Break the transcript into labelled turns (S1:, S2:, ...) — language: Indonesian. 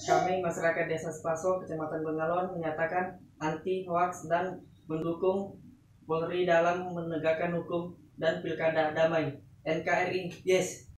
S1: Kami masyarakat Desa Sepaso, Kecamatan Bengalon menyatakan anti hoaks dan mendukung Polri dalam menegakkan hukum dan pilkada damai. NKRI, yes.